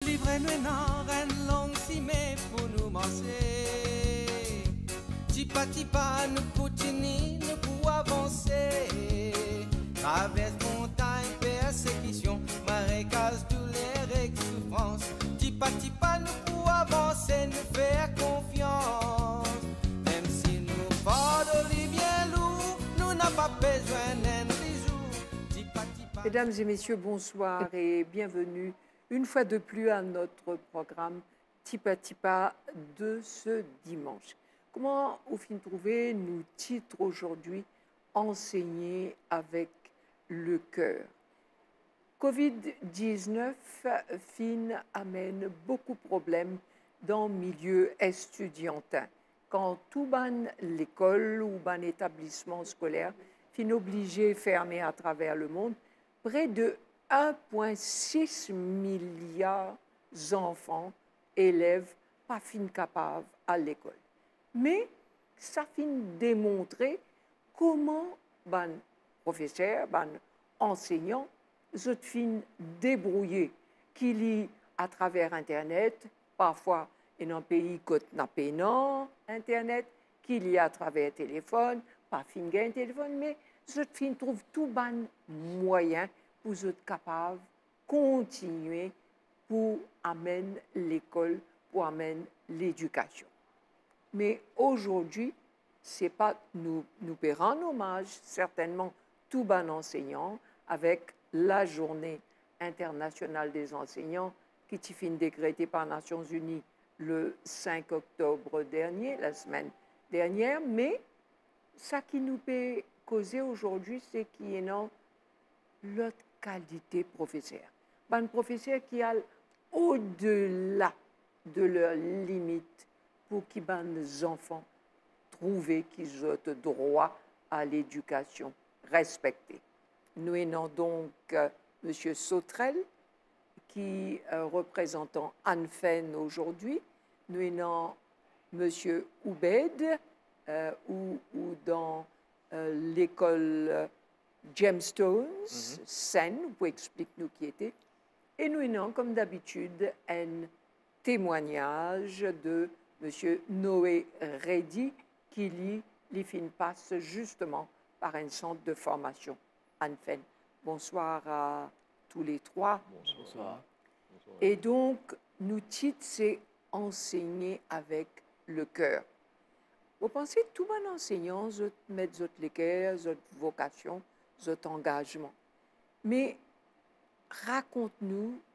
livrer nous dans une longue cimée pour nous manger. Tipa tipa nous continuons, nous pour avancer. Traverse montagne, persécution, marécage, douleur et souffrance. Tipa tipa nous pour avancer, nous faire confiance. Même si nous fardeau bien lourd, nous n'avons pas besoin d'un bijou. Tipa tipa. Mesdames et messieurs, bonsoir et bienvenue une fois de plus à notre programme Tipa Tipa de ce dimanche. Comment au fin trouver nous titre aujourd'hui enseigner avec le cœur. Covid-19 fin amène beaucoup de problèmes dans le milieu estudiantin. Quand tout ban l'école ou ban établissement scolaire fin obligé fermé à travers le monde, près de 1,6 milliard d'enfants, élèves, pas fin capables à l'école. Mais ça fin démontrer comment ban professeurs, ban enseignants, sont fin débrouillés, qui lit à travers Internet, parfois dans un pays qui n'a pas Internet, qui lit à travers téléphone, pas fin gain téléphone, mais sont fin trouve tout ban moyen pour être capable de continuer pour amener l'école, pour amener l'éducation. Mais aujourd'hui, ce n'est pas nous rendre hommage, certainement, tout bon enseignant, avec la journée internationale des enseignants qui a été décrétée par les Nations Unies le 5 octobre dernier, la semaine dernière. Mais ce qui nous peut causer aujourd'hui, c'est qu'il y a l'autre qualité professeur. Un professeur qui a au-delà de leurs limites pour que les enfants trouvent qu'ils ont droit à l'éducation respectée. Nous avons donc M. Sautrel, qui est représentant Anfen aujourd'hui. Nous avons M. Oubed, ou dans l'école Gemstones, Seine, vous pouvez expliquer nous qui était. Et nous avons, comme d'habitude, un témoignage de M. Noé Reddy, qui les passe justement par un centre de formation, Anfen. Bonsoir à tous les trois. Bonsoir. Et donc, nous titre, c'est enseigner avec le cœur. Vous pensez que tout bon enseignant, met le cœur, votre vocation, votre engagement. Mais raconte-nous,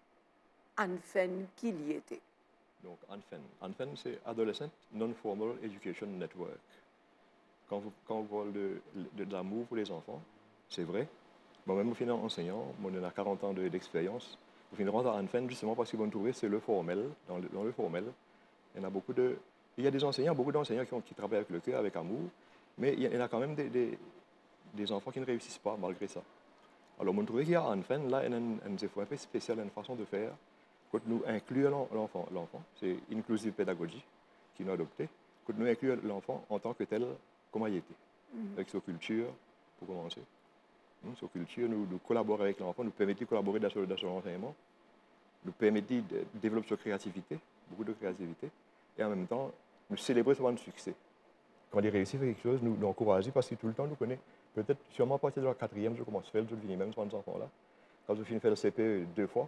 Anfen, qui y était. Donc, ANFEN, c'est Adolescent Non-Formal Education Network. Quand vous parlez de l'amour pour les enfants, c'est vrai. Moi-même, je suis enseignant, on a 40 ans d'expérience. Je suis rentré à ANFEN justement parce que vous trouvez c'est le formel. Dans le formel, il y en a il y a beaucoup d'enseignants qui travaillent avec le cœur, avec amour, mais il y en a quand même des enfants qui ne réussissent pas malgré ça. Alors, on trouve qu'il y a ANFEN, là, il y a un effort un peu spécial, une façon de faire. Quand nous incluons l'enfant, c'est Inclusive Pedagogy qui nous a adopté. Quand nous incluons l'enfant en tant que tel, comment il était, avec sa culture, pour commencer. Sa culture, nous collaborons avec l'enfant, nous permettons de collaborer dans son enseignement, nous permettons de développer sa créativité, beaucoup de créativité, et en même temps, nous célébrons son succès. Quand il réussit à faire quelque chose, nous encourageons parce que tout le temps, nous connaissons, peut-être sûrement à partir de la 4e, je commence à faire, je finis même sur ces enfants-là. Quand je finis de faire le CP 2 fois,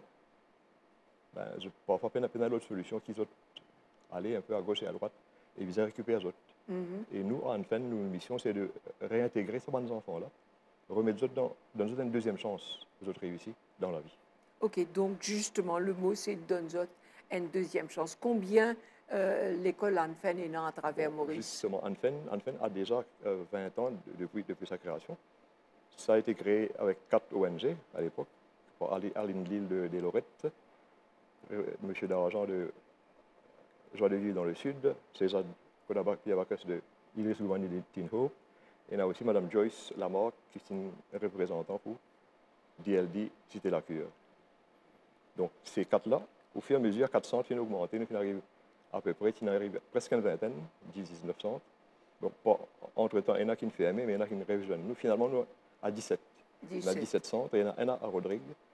ben, parfois, peine à l'autre solution qu'ils ont aller un peu à gauche et à droite et viser à récupérer les autres. Et nous, en fin, notre mission, c'est de réintégrer ces bons enfants-là, remettre les autres dans une deuxième chance, les autres réussir dans la vie. OK, donc justement, le mot, c'est donner aux autres une deuxième chance. Combien l'école Anfen est à travers Maurice? Justement, Anfen a déjà 20 ans depuis sa création. Ça a été créé avec 4 ONG à l'époque, par Aline Lille de Lorette, M. Dargent de Joie de Vivre dans le Sud, César Kodabak-Piabakes de Idriss Gouvani de Tinho, et il y a aussi Mme Joyce Lamarck, qui est une représentante pour DLD Cité la Cure. Donc, ces 4-là, au fur et à mesure, 400 finissent augmenter, nous arrivons à peu près, il arrive presque une vingtaine, 19 centres. Donc, entre-temps, il y en a qui ne ferment, mais il y en a qui ne rêvent jeunes. Nous, finalement, nous, à 17. On a 17 centres, et il y en a un à Rodrigue,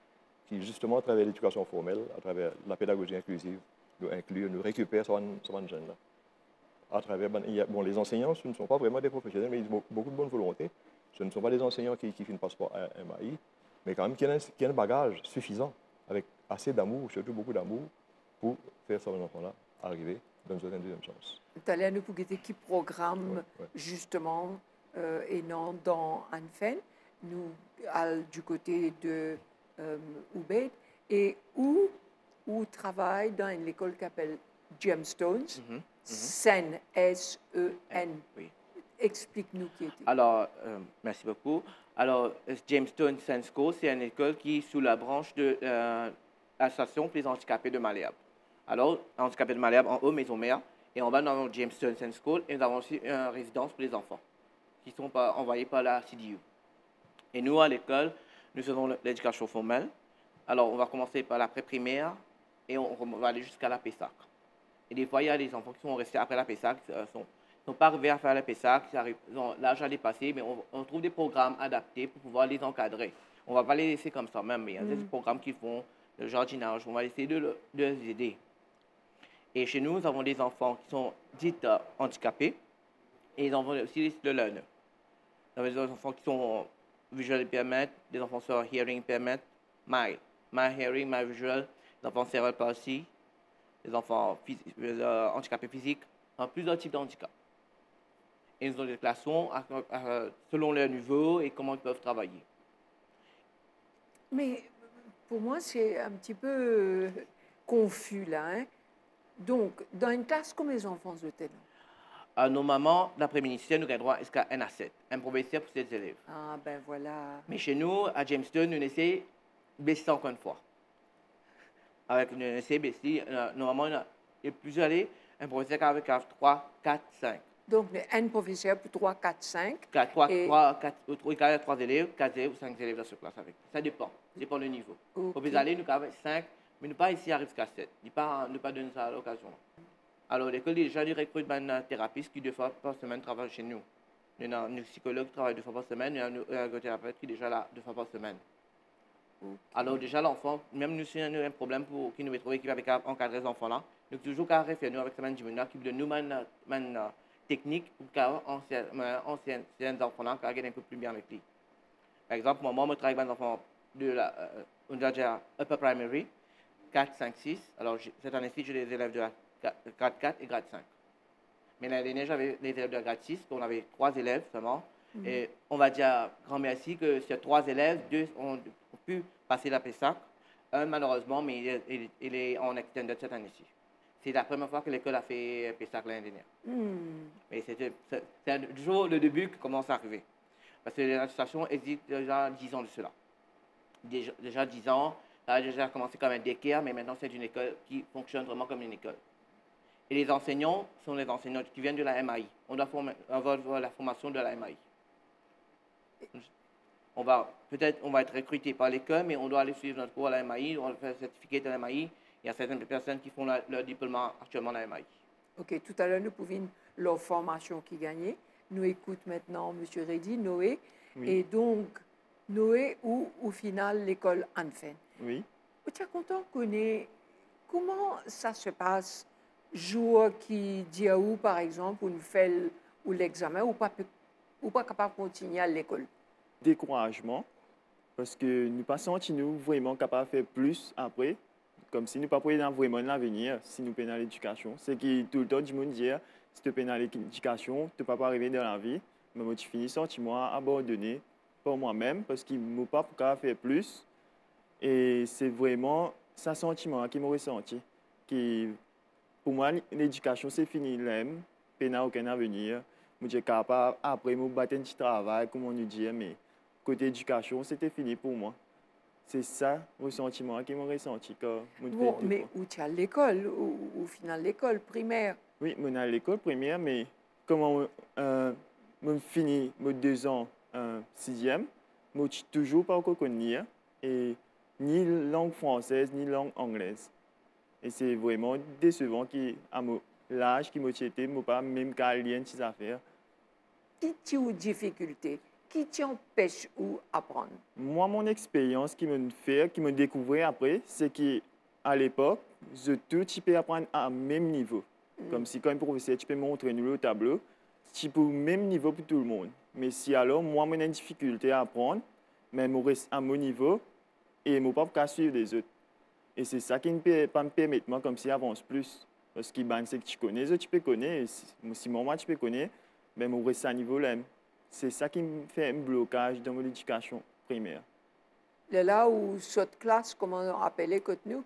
qui justement, à travers l'éducation formelle, à travers la pédagogie inclusive, nous inclut, nous récupère ce jeune-là. À travers, les enseignants, ce ne sont pas vraiment des professionnels, mais ils ont beaucoup de bonne volonté. Ce ne sont pas des enseignants qui ne passent pas à MAI, mais quand même qui ont un bagage suffisant, avec assez d'amour, surtout beaucoup d'amour, pour faire ce enfant-là arriver dans une deuxième chance. Tout à l'heure, nous pouvons dire qui programme justement et non dans Anfen, nous du côté de Ubaid, et où travaille dans une école qui s'appelle Gemstones, SEN, S-E-N. Oui. Explique-nous qui était. Alors, merci beaucoup. Alors, Gemstones Sense School, c'est une école qui est sous la branche de l'association pour les handicapés de Malherbe. Alors, handicapés de Malherbe en haut, maison mère, et on va dans Gemstones Sense School, et nous avons aussi une résidence pour les enfants qui sont envoyés par la CDU. Et nous, à l'école, nous faisons l'éducation formelle. Alors, on va commencer par la pré-primaire et on va aller jusqu'à la PESAC. Et des fois, il y a des enfants qui sont restés après la PESAC, qui ne sont pas arrivés à faire la PESAC, ils ont l'âge à dépasser, mais on trouve des programmes adaptés pour pouvoir les encadrer. On ne va pas les laisser comme ça même, mais il y a des programmes qui font le jardinage, on va essayer de les aider. Et chez nous, nous avons des enfants qui sont dits handicapés et ils avons aussi le learner. Nous avons des enfants qui sont visual impairment, des enfants sur hearing impairment, my hearing, my visual, des enfants cerebral palsy, des enfants handicapés physiques, plusieurs types de handicap. Et nous avons des classements selon leur niveau et comment ils peuvent travailler. Mais pour moi, c'est un petit peu confus là. Hein? Donc, dans une classe, combien d'enfants de tel? Normalement, d'après le ministère, nous avons droit jusqu'à 1 à 7, un professeur pour 7 élèves. Ah, ben voilà. Mais chez nous, à Jamestown, nous essayons de baisser encore une fois. Avec nous essayons de baisser, normalement, il y a plusieurs élèves, un professeur avec 3, 4, 5. Donc, un professeur pour 3, 4, 5. 3 élèves, 4 élèves ou 5 élèves dans ce classe avec. Ça dépend du niveau. Okay. Pour les aller, nous avons 5, mais nous pas ici arrive jusqu'à 7. Nous ne pas donner ça à l'occasion. Alors, l'école déjà recrute un thérapeute qui 2 fois par semaine travaille chez nous. Il y a un psychologue qui travaille 2 fois par semaine, il y a un thérapeute qui est déjà là 2 fois par semaine. Okay. Alors, déjà, l'enfant, même nous, si nous avons un problème pour qui nous trouver qui va encadrer les enfants-là, nous avons toujours qu'à référer nous avec semaine du qui donne nous une technique pour qu'anciens enfants-là qui un peu plus bien avec lui. Par exemple, moi, je travaille avec des enfants de la upper primary, 4, 5, 6. Alors, cette année-ci, j'ai des élèves de grade 4 et grade 5. Mais l'année dernière, j'avais les élèves de grade 6, on avait 3 élèves seulement. Et on va dire grand merci que sur 3 élèves, 2 ont pu passer la PESAC. Un, malheureusement, mais il est en extended cette année-ci. C'est la première fois que l'école a fait PESAC l'année dernière. Mais c'est toujours le début qui commence à arriver. Parce que l'association existe déjà 10 ans de cela. Déjà 10 ans, ça a déjà commencé comme un daycare, mais maintenant c'est une école qui fonctionne vraiment comme une école. Et les enseignants sont les enseignants qui viennent de la MAI. On doit avoir la formation de la MAI. On va être recruté par l'école, mais on doit aller suivre notre cours à la MAI, on va faire le certificat de la MAI. Il y a certaines personnes qui font leur diplôme actuellement à la MAI. OK, tout à l'heure, nous pouvions leur formation qui gagnait. Nous écoutons maintenant M. Reddy, Noé. Oui. Et donc, Noé, ou au final, l'école Anfen. Oui. Tu es content de connaître comment ça se passe, jour qui dit à où, par exemple, où nous faisons l'examen, ou pas capable de continuer à l'école? Découragement, parce que nous passons nous vraiment capables de faire plus après, comme si nous ne pas vraiment l'avenir si nous peinons l'éducation. C'est que tout le temps, du monde dit, si tu peines l'éducation, tu ne peux pas arriver dans la vie, mais tu finis sentiment abandonné par moi-même, parce qu'il ne m'a pas pour faire plus. Et c'est vraiment ce sentiment qui m'a ressenti. Pour moi, l'éducation, c'est fini. L'aime, peine aucun avenir. Je suis capable, après, je battre un petit travail, comme on nous dit, mais côté éducation, c'était fini pour moi. C'est ça le sentiment qui m'a ressenti. Bon, mais où tu es à l'école, au final, l'école primaire? Oui, je suis à l'école primaire, mais comment je finis mes 2 ans 6e, je ne suis toujours pas encore connu. Et ni langue française, ni langue anglaise. Et c'est vraiment décevant qu'à l'âge qui m'a été, je n'ai pas même qu'à lire ces affaires. Qui tu as difficulté? qui t'empêche ou apprendre? Moi, mon expérience qui me fait, qui me découvrait après, c'est qu'à l'époque, je tout tu peux apprendre à même niveau. Comme si quand un professeur, tu peux montrer nous le tableau, tu peux au même niveau pour tout le monde. Mais si alors, moi, j'ai une difficulté à apprendre, mais je reste à mon niveau et je ne peux pas suivre les autres. Et c'est ça qui ne peut pas me permettre, moi, comme si j'avance plus. Parce que c'est que tu connais, tu peux connaître. Si moi, tu peux connaître, mais je reste à niveau-là. C'est ça qui me fait un blocage dans mon éducation primaire. Là où cette classe, comment on appelait que nous,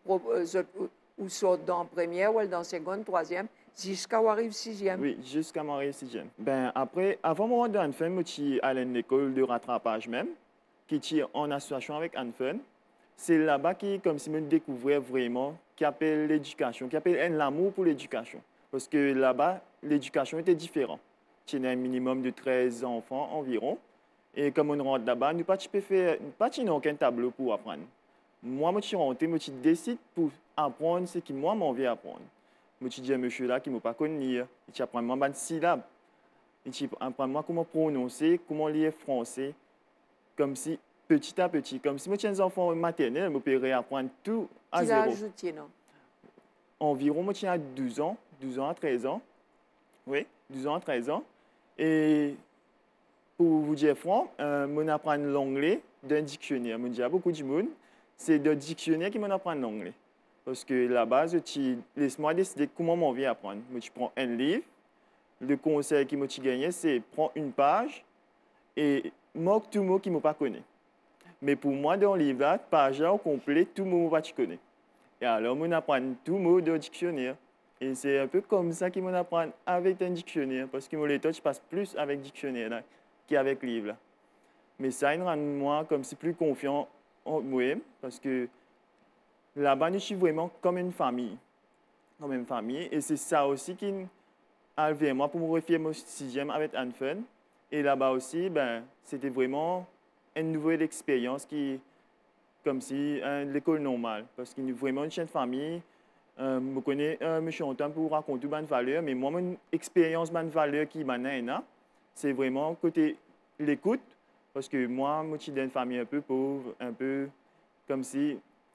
ou sort dans première ou dans seconde, troisième, jusqu'à arrive sixième. Oui, jusqu'à m'arriver sixième. Ben après, avant moi d'Anfen, je suis allé à l'école de rattrapage même, qui est en association avec Anfen. C'est là-bas qui, comme si je découvrais vraiment, qui appelle l'éducation, qui appelle l'amour pour l'éducation. Parce que là-bas, l'éducation était différente. Il y a un minimum de 13 enfants environ. Et comme on rentre là-bas, nous n'avons aucun tableau pour apprendre. Moi, je suis rentré, je décide pour apprendre ce que moi, j'ai envie d'apprendre. Je dis à monsieur là qui ne m'a pas connu, il apprend moi des syllabes. Il apprend moi comment prononcer, comment lire français, comme si petit à petit, comme si moi j'ai des enfants maternels, je peux réapprendre tout à zéro. Tu l'as ajouté, non? Environ, moi j'ai 12 ans à 13 ans. Oui, 12 ans à 13 ans. Et pour vous dire franc, je apprends l'anglais d'un dictionnaire. Je dis à beaucoup de monde, c'est d'un dictionnaire qui m'apprend l'anglais. Parce que là-bas, laisse-moi décider comment je vais apprendre. Je prends un livre. Le conseil qui m'a gagné, c'est prendre une page et moque tout mot qui ne m'a pas connu. Mais pour moi, dans le livre, page au complet, tout mot que tu connais. Et alors, je apprends tout mot dans le dictionnaire. Et c'est un peu comme ça qu'ils m'apprennent avec un dictionnaire. Parce que je passe plus avec le dictionnaire qu'avec le livre. Mais ça, il rend moi comme si plus confiant en moi. Parce que là-bas, je suis vraiment comme une famille. Comme une famille. Et c'est ça aussi qui a levé moi pour me refaire mon sixième avec Anfen. Et là-bas aussi, c'était vraiment une nouvelle expérience qui, comme si l'école normale. Parce qu'il y a vraiment une chaîne de famille. Je connais M. Antoine pour raconter bonnes valeurs, mais moi, mon expérience, bonne valeur qui m'en c'est vraiment côté l'écoute. Parce que moi, je suis d'une famille un peu pauvre, un peu comme si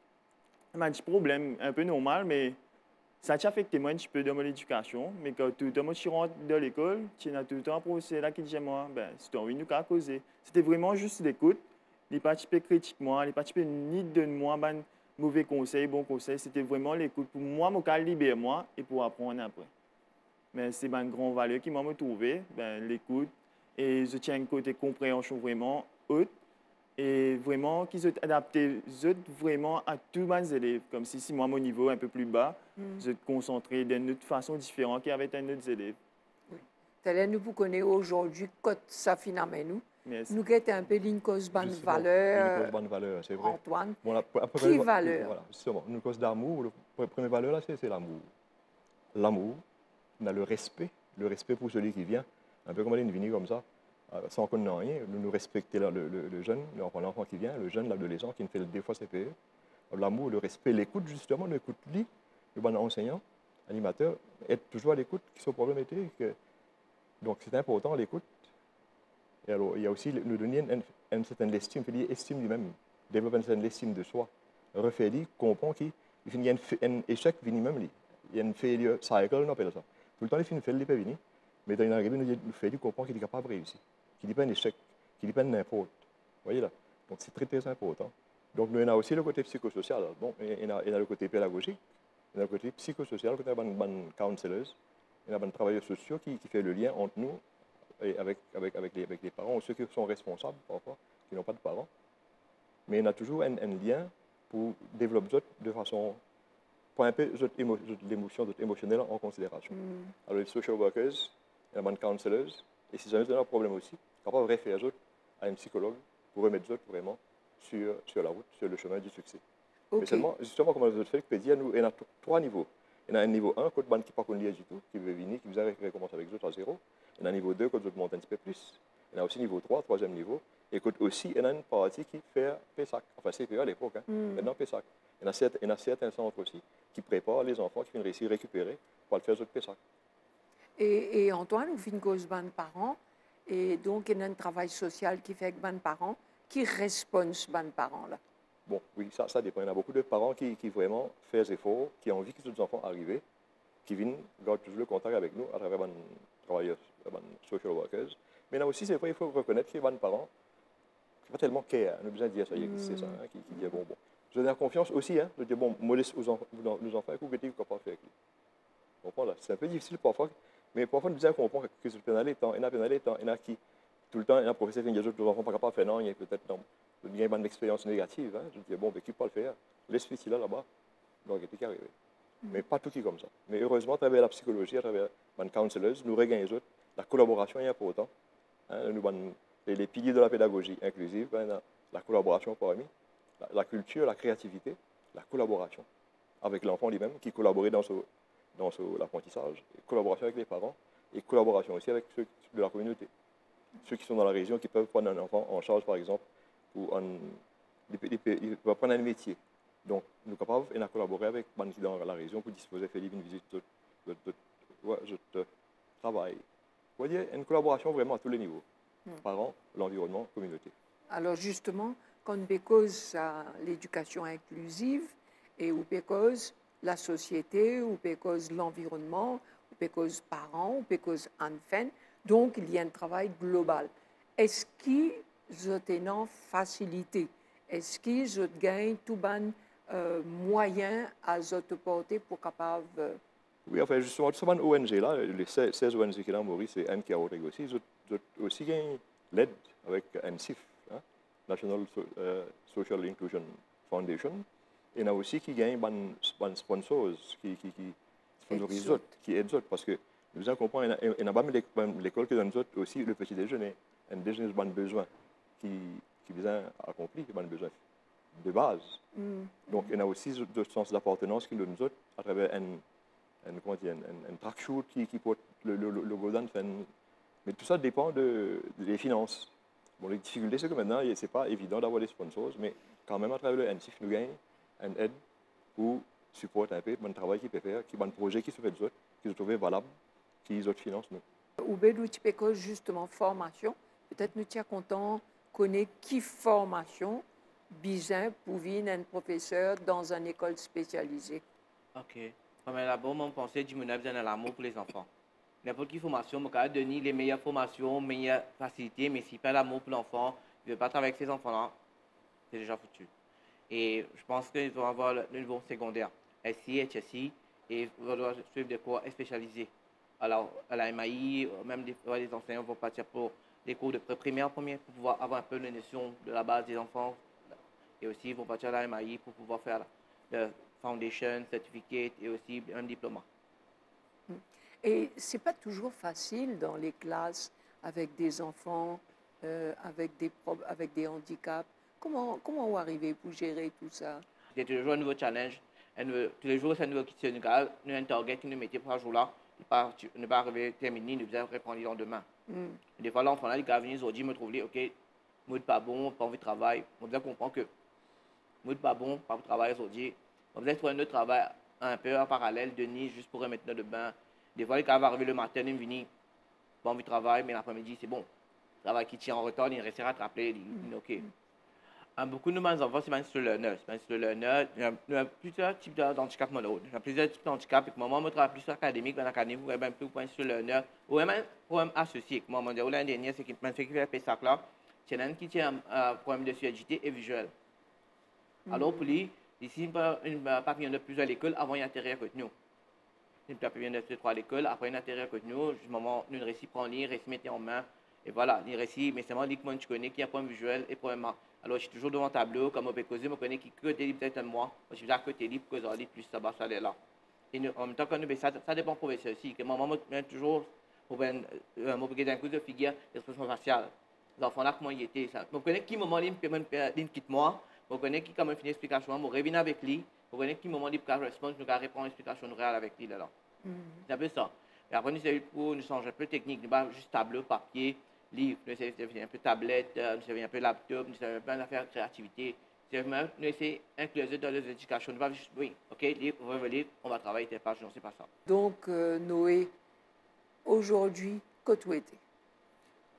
un petit problème un peu normal, mais ça a affecté moi un petit peu dans mon éducation. Mais quand tout le temps, je rentre dans l'école, tu as tout le temps un professeur là qui dit moi, si tu as envie de nous causer. C'était vraiment juste l'écoute. Il n'est pas critique moi, il n'est pas ni de moi, mauvais conseils, bons conseils. C'était vraiment l'écoute pour moi, me libérer moi et pour apprendre après. Mais c'est une grande valeur qui m'a trouvé, l'écoute. Et je tiens un côté compréhension vraiment haute. Et vraiment, qu'ils sont adaptés vraiment à tous mes élèves. Comme si moi, mon niveau est un peu plus bas, je me concentrer d'une autre façon différente qu'avec un autre élève. Oui. Nous vous connaissez aujourd'hui, quand ça finalement nous. Merci. Nous avons un peu une cause bonne valeur. Une bonne valeur, c'est vrai. Antoine, Bon, qui valeur? Voilà, justement, une cause d'amour. La première valeur, là, c'est l'amour. L'amour, on a le respect pour celui qui vient. Un peu comme une vie comme ça. Sans qu'on n'ait rien, nous respecter le jeune, l'enfant qui vient, le jeune, l'adolescent qui ne fait des fois ses CPE. L'amour, le respect, l'écoute, justement, l'écoute lui, le bon enseignant, animateur, être toujours à l'écoute qui sont problématiques. Donc c'est important l'écoute. Et alors, il y a aussi nous donner une certaine estime, estime lui-même, développer une certaine estime de soi. Refaire lui, comprendre qu'il y a un échec minimum, il y a une failure cycle, on appelle ça. Tout le temps, il fait une failure, il peut mais dans une arrivée, nous fait lui comprendre qu'il est capable de réussir. Qu'il n'est pas un échec, qu'il n'est pas n'importe. Vous voyez là? Donc c'est très très important. Donc nous avons aussi le côté psychosocial. Bon, il y a le côté pédagogique, il y a le côté psychosocial, il y a des counselors, il y a des travailleurs sociaux qui fait le lien entre nous et avec les parents, ou ceux qui sont responsables parfois, qui n'ont pas de parents. Mais il y a toujours un lien pour développer de façon, pour un peu l'émotion émotionnelle en considération. Alors les social workers, il y a des counselors, et si jamais vous avez un problème aussi, capable de référer à un psychologue pour remettre vraiment sur la route, sur le chemin du succès. Okay. Mais seulement, justement, comme je fais, il y a 3 niveaux. Il y a un niveau 1, quand qui n'est pas connu du tout, qui veut venir, qui vous a recommencé avec eux à 0. Il y a un niveau 2, quand vous montez un petit peu plus. Il y a aussi niveau 3, 3e niveau. Et quand aussi, il y a une partie qui fait PESAC. Enfin, c'est à l'époque, maintenant PESAC. Il y a certains centres aussi qui préparent les enfants qui viennent réussir à récupérer pour le faire PESAC. Et Antoine, vous faites une cause de parents, Et donc, il y a un travail social qui fait avec les parents, qui répondent les parents-là. Bon, oui, ça dépend. Il y a beaucoup de parents qui vraiment font des efforts, qui ont envie que les enfants arrivent, qui viennent garder toujours le contact avec nous à travers les travailleurs, les social workers. Mais là aussi, c'est vrai, il faut reconnaître que les parents, c'est pas tellement care, on a besoin de dire ça, c'est ça, hein, qui dit bon. Je donne confiance aussi, hein, de dire bon, modeste aux enfants, écoutez, vous ne faire avec lui. Vous comprenez là? C'est un peu difficile parfois, mais parfois, nous devons comprendre que c'est pénalité temps, il y en a qui, tout le temps, il y a un professeur qui dit que les enfants ne sont pas capables de faire, non, il y a peut-être, non. Il y a une expérience négative, hein. Je dis bon, mais qui peut le faire? Laisse le là-bas, donc il est arrivé. Mais pas tout qui est comme ça. Mais heureusement, à travers la psychologie, à travers les counselors, nous regagnons les autres. La collaboration est importante. Hein, les piliers de la pédagogie inclusive, hein, la collaboration parmi, la culture, la créativité, la collaboration avec l'enfant lui-même qui collaborait dans l'apprentissage, collaboration avec les parents et collaboration aussi avec ceux de la communauté. Ceux qui sont dans la région qui peuvent prendre un enfant en charge, par exemple, ou ils peuvent prendre un métier. Donc, nous sommes capables de collaborer avec les gens dans la région pour disposer de faire une visite de travail. Vous voyez, une collaboration vraiment à tous les niveaux. Parents, l'environnement, communauté. Alors justement, quand on cause l'éducation inclusive et on cause la société, on cause l'environnement, on cause parents, on cause enfants, donc il y a un travail global. Est-ce qu'ils ont une facilité? Est-ce qu'ils ont gagné tout bon moyen à votre portée pour capable... Oui, enfin, justement, ce ONG là, les 16 ONG qui sont dans Maurice et NK aussi, ils ont aussi gagné l'aide avec NCIF, hein, National Social Inclusion Foundation. Et il y a aussi qui gagnent des sponsors qui sponsorisent d'autres, qui aident d'autres. Parce que nous avons compris, il y a pas l'école qui donne d'autres aussi le petit déjeuner. Un déjeuner de besoin qui vient accomplir, qui a besoin de base. Donc, il y a aussi d'autres sens d'appartenance qui nous donnent à travers un track shoot qui porte le logo d'enfant. Mais tout ça dépend des finances. Bon, les difficultés, c'est que maintenant, ce n'est pas évident d'avoir des sponsors, mais quand même, à travers le NCIF, nous gagnons une aide pour supporter un peu le travail qu'ils peuvent faire, qui un projet qui se fait d'autres, qui se trouve valable, qui les autres financent nous. Ou bien, nous justement formation. Peut-être nous sommes contents de connaître qui formation bizarre pour venir un professeur dans une école spécialisée. Ok. Comme là-bas, on pensait que nous avons l'amour pour les enfants. N'importe quelle formation, on peut donner les meilleures formations, les meilleures facilités, mais s'il n'y a pas l'amour pour l'enfant, il ne veut pas travailler avec ces enfants-là, c'est déjà foutu. Et je pense qu'ils vont avoir le niveau secondaire, SI, HSI, et ils vont suivre des cours spécialisés. Alors, à la MAI, même les enseignants vont partir pour des cours de primaire pour pouvoir avoir un peu de notion de la base des enfants. Et aussi, ils vont partir à la MAI pour pouvoir faire le foundation, certificate et aussi un diplôme. Et ce n'est pas toujours facile dans les classes avec des enfants, avec des handicaps. Comment vous arrivez pour gérer tout ça? C'est toujours un nouveau challenge. Tous les jours, c'est un nouveau question. Nous avons un target qui nous mettait pour ce jour-là. Ne pas arriver terminé, nous devons reprendre le lendemain. Des fois, l'enfant là, il va venir aujourd'hui, me trouver, ok, moi, pas bon, pas envie de travail. On doit comprendre que moi, pas bon, pas pour travailler aujourd'hui. On doit trouver un autre travail un peu en parallèle de nuit, juste pour remettre notre bain. Des fois, il va arriver le matin, il vient, pas envie de travail, mais l'après-midi, c'est bon. Le travail qui tient en retard, il reste rattrapé, il est ok. Beaucoup de nos enfants, c'est un slow learner. Il y a plusieurs types d'handicap malheureux. Il y a plusieurs types d'handicap. Moi, je travaille plus académique, dans l'académie, vous avez un peu un slow learner. Ou même un problème associé. Moi, l'année dernière, c'est qu'il fait qu'il fait ça là. C'est un qui tient un problème de suagité et visuel. Alors, pour lui, ici, il pas venir de plus à l'école avant d'intérêt avec nous. Il ne peut pas venir de 3 à l'école, après d'intérêt avec nous. Du moment où nous réussit prendre lire, réussit mettre en main. Et voilà, il réussit, mais c'est moi qui je connais qui a un problème visuel et problème. Alors, je suis toujours devant le tableau, comme on peut causer, je connais qui côté libre peut-être un mois. Je suis à côté libre, que ça plus ça bas, ça là. Et en même temps, quand nous, ça dépend du professeur aussi. Que maman me toujours, pour un coup de figure, l'expression faciale. Les enfants là, comment il était. Je connais qui moment il quitte moi. Je connais qui, quand même, finit l'explication, je reviens avec lui. Je connais qui moment il peut répondre, je vais répondre l'explication réelle avec lui. C'est un peu ça. Et après, nous changeons un peu de technique. Nous pas juste tableau, papier, livre, nous essayons un peu tablette, nous essayons un peu laptop, nous essayons un peu d'affaires créativité. Nous essayons d'inclure dans les éducations. Nous pas juste, oui, ok, livre, livre, on va travailler telle page, non, c'est pas ça. Donc, Noé, aujourd'hui, que tu étais?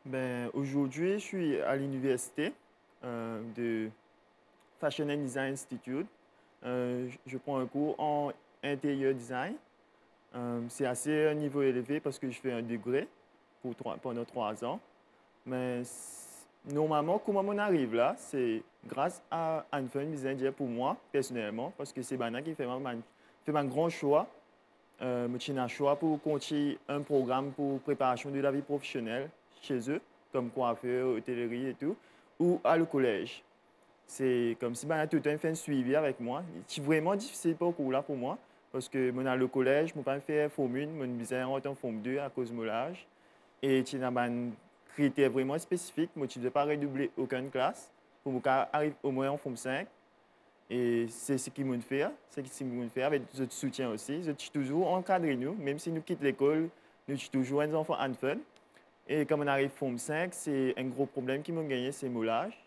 Ben, aujourd'hui, je suis à l'université de Fashion and Design Institute. Je prends un cours en intérieur design. C'est assez un niveau élevé parce que je fais un degré pendant 3 ans. Mais normalement, comment on arrive là, c'est grâce à Anne Design pour moi, personnellement, parce que c'est Bana qui fait un grand choix. Je fais un choix pour continuer un programme pour préparation de la vie professionnelle chez eux, comme coiffeur, hôtellerie et tout, ou à le collège. C'est comme si Bana tout le temps fait un suivi avec moi. C'est vraiment difficile pour là pour moi, parce que moi, dans le collège, je ne peux pas faire Forme 1, je suis en Forme 2 à cause de mon âge. Et il y a un critère vraiment spécifique. Moi, je ne vais pas redoubler aucune classe pour arriver au moins en Forme 5. Et c'est ce qu'ils m'ont fait. C'est ce qu'ils m'ont fait avec notre soutien aussi. Je suis toujours encadré, nous. Même si nous quittons l'école, nous sommes toujours des enfants en fun. Et comme on arrive en Forme 5, c'est un gros problème qui m'a gagné, c'est mon âge.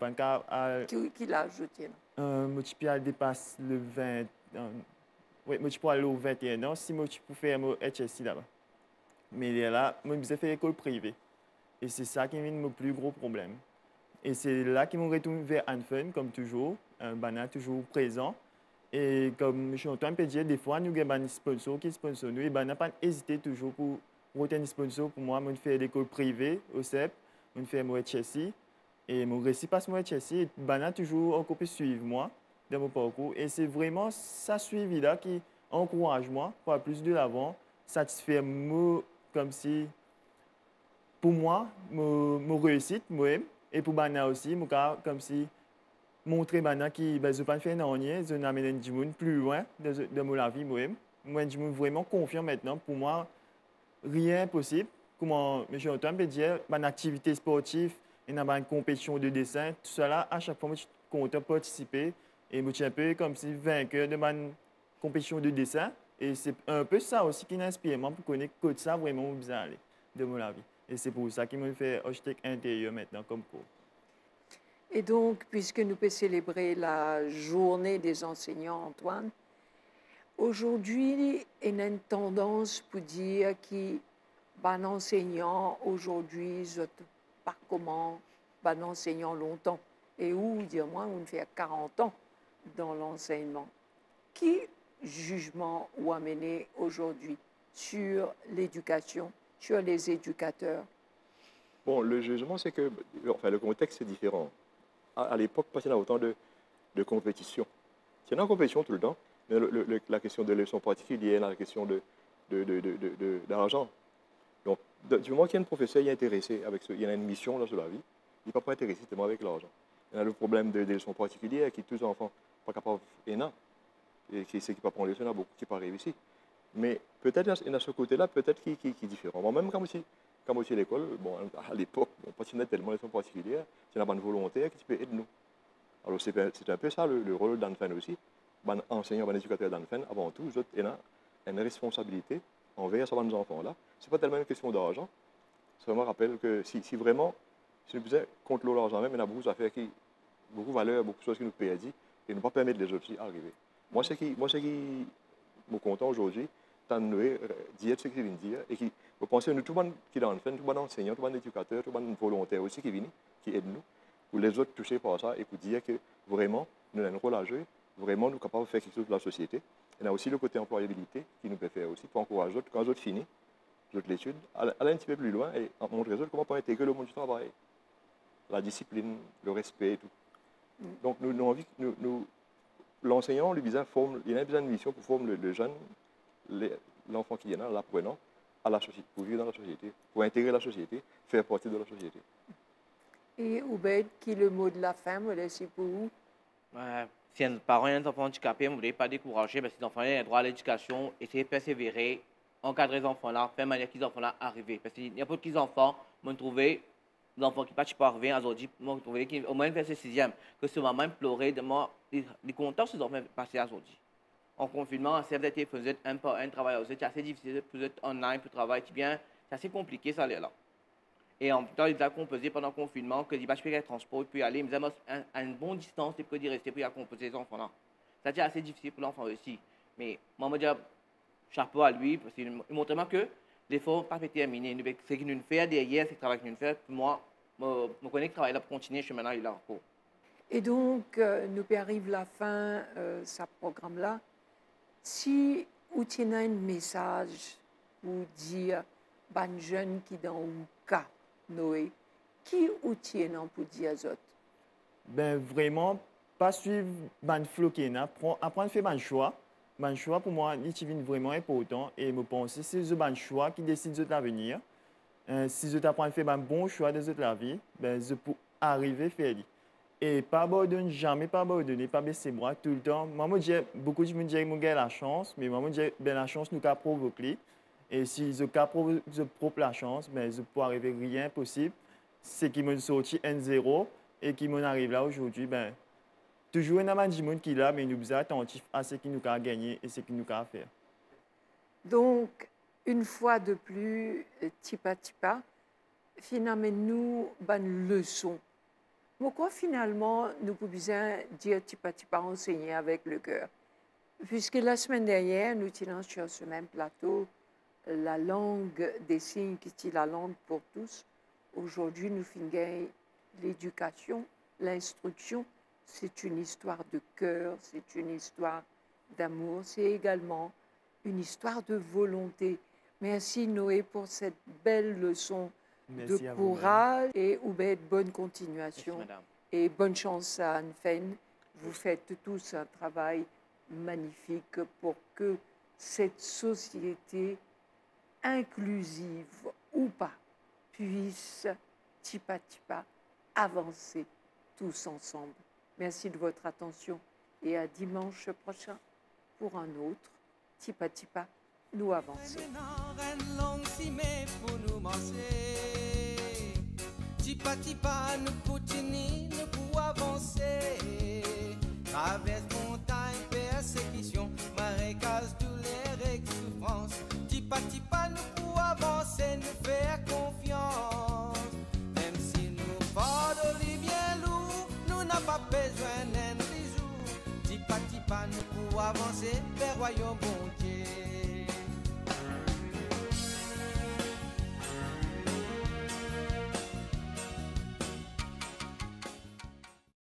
Qui l'âge je tiens? Moi, je peux dépasse le 20. Oui, moi, je peux aller au 21 ans si moi, je peux faire mon HSI là-bas. Mais là, moi, je fais l'école privée. Et c'est ça qui est mon plus gros problème. Et c'est là qu'ils m'ont retourné vers Anfun, comme toujours. Bana toujours présent. Et comme je suis en train de dire, des fois, nous avons des sponsors qui sponsorent nous. Et Bana n'a pas hésité toujours pour retenir des sponsors pour moi. Je fais l'école privée au CEP. Je fais mon HSI. Et mon récit passe mon HSI. Et Bana toujours encore plus suivre moi dans mon parcours. Et c'est vraiment ça suivi-là qui encourage moi pour aller plus de l'avant, satisfaire moi comme si, pour moi, mon réussite, moi-même, et pour Bana aussi, comme si montrer Bana qui je ne pas faire rien, je n'amène du monde plus loin de mon vie moi-même. Moi, je suis vraiment confiant maintenant. Pour moi, rien n'est possible. Comment je suis en train de dire, une activité sportive, une compétition de dessin, tout cela, à chaque fois, je suis content de participer. Et je suis un peu comme si vainqueur de ma compétition de dessin. Et c'est un peu ça aussi qui m'inspire pour connaître que ça vraiment bien aller de mon vie. Et c'est pour ça qu'il me fait architecte intérieur maintenant comme cours. Et donc, puisque nous pouvons célébrer la journée des enseignants, Antoine, aujourd'hui, il y a une tendance pour dire que les enseignants aujourd'hui, ne pas comment les enseignants longtemps. Et où, dire moi, on fait 40 ans dans l'enseignement. Qui jugement ou amené aujourd'hui sur l'éducation, sur les éducateurs? Bon, le jugement, c'est que le contexte est différent. À l'époque, parce qu'il y a autant de compétition. Il y a une compétition tout le temps, mais la question de leçons particulières, la question d'argent. Donc, du moment qu'il y a un professeur qui est intéressé il y a une mission dans la vie, il n'est pas intéressé tellement avec l'argent. Il y a le problème des leçons particulières qui tous les enfants ne sont pas capables de et qui ne pas prendre les leçons, il y en a beaucoup qui ne pas réussir. Mais peut-être, il y a ce côté-là, peut-être qui est différent. Moi-même, quand aussi à l'école, bon, à l'époque, pas si tellement les leçons particulières, il y a une bonne volonté qui peut aider nous. Alors, c'est un peu ça le rôle d'Anfen aussi. Enseignant, éducateur d'Anfen, avant tout, il y a une responsabilité envers ces enfants-là. Ce n'est pas tellement une question d'argent. Ça me rappelle que si vraiment, si nous faisons contre l'argent même, il y a beaucoup d'affaires beaucoup de valeurs, beaucoup de choses qui nous perdent et ne pas permettre les autres d'arriver. Moi, c'est qui me content aujourd'hui, tant de dire ce qu'il vient de dire, et qui, vous pensez, nous, tout le monde qui est dans le fait, tout le monde enseignant, tout le monde éducateur, tout le monde volontaire aussi qui vient, qui aide nous, ou les autres touchés par ça, et pour dire que vraiment, nous avons un rôle à jouer, vraiment, nous sommes capables de faire quelque chose pour la société. Il y a aussi le côté employabilité qui nous peut faire aussi, pour encourager les autres, quand les autres finissent l'étude, aller un petit peu plus loin et montrer aux autres comment intégrer le monde du travail, la discipline, le respect et tout. Donc, nous avons envie que l'enseignant, il a besoin de mission pour former le jeune, l'enfant qui est là, l'apprenant, à la société, pour vivre dans la société, pour intégrer la société, faire partie de la société. Et Oubed, qui est le mot de la fin, me laisse pour vous? Si un parent a un enfant handicapé, vous ne voulez pas décourager, parce que les enfants ont un droit à l'éducation, essayez de persévérer, encadrer les enfants-là, faire manière qu'ils enfants-là arrivent. Parce qu'il n'y a pas de enfants, m'ont trouvé, les enfants qui ne peuvent pas arriver aujourd'hui, m'ont trouvé au moins verset 6e, que ce maman pleurait de moi, les contents ces enfants passés aujourd'hui. En confinement, c'est peut-être vous êtes un par un travail, c'est assez difficile, vous êtes online pour travailler, c'est assez compliqué ça là. Et en même temps, ils ont composé pendant le confinement, que je peux faire transport, il peut aller, ils ont à une bonne distance, il peut y rester pour y composer les enfants là. C'est assez difficile pour l'enfant aussi. Mais moi, je dis chapeau à lui, parce qu'il montre moi que l'effort pas fait terminé. Ce que nous faisons derrière, c'est le travail que nous faisons. Moi, je connais que le travail là pour continuer, chemin là, il est en cours. Et donc, nous arrive la fin de ce programme-là. Si vous avez un message pour dire aux jeunes qui sont dans le cas, Noé, qui vous avez pour dire aux autres? Ben vraiment, pas suivre ban floquena, apprendre à faire un choix. Un choix pour moi, il est vraiment important et je pense que c'est un choix qui décide de l'avenir. Si je t'apprends à faire un bon choix de la vie, ben je peux arriver à faire. Et pas abandonner, jamais pas abandonner, pas baisser les bras tout le temps. Moi, beaucoup de gens disent que j'ai la chance, mais moi, je dis que la chance nous a provoqué. Et si je provoque la chance, ben, je peux arriver à rien possible. C'est qui m'ont sorti N0 et qui m'en arrive là aujourd'hui. Ben, toujours un amant de monde qui est là, mais nous sommes attentifs à ce qui nous a gagné et ce qui nous a fait. Donc, une fois de plus, tipa, finalement, nous, une leçon. Pourquoi finalement nous pouvons dire tipa enseigner avec le cœur? Puisque la semaine dernière, nous étions sur ce même plateau, la langue des signes qui est la langue pour tous. Aujourd'hui, nous finissons l'éducation, l'instruction. C'est une histoire de cœur, c'est une histoire d'amour, c'est également une histoire de volonté. Merci Noé pour cette belle leçon. Merci de courage et de bonne continuation. Merci, madame. Et bonne chance à Anne-Fen. Vous faites tous un travail magnifique pour que cette société inclusive ou pas puisse tipa avancer tous ensemble. Merci de votre attention et à dimanche prochain pour un autre tipa nous avançons. Tipa, nous continuons, nous pouvons avancer. Traverse montagne, persécution, marécage, douleur et souffrance. Tipa, nous pouvons avancer, nous faire confiance. Même si nous fardeau bien lourd, nous n'avons pas besoin d'un jour. Tipa, nous pouvons avancer vers royaume bon Dieu.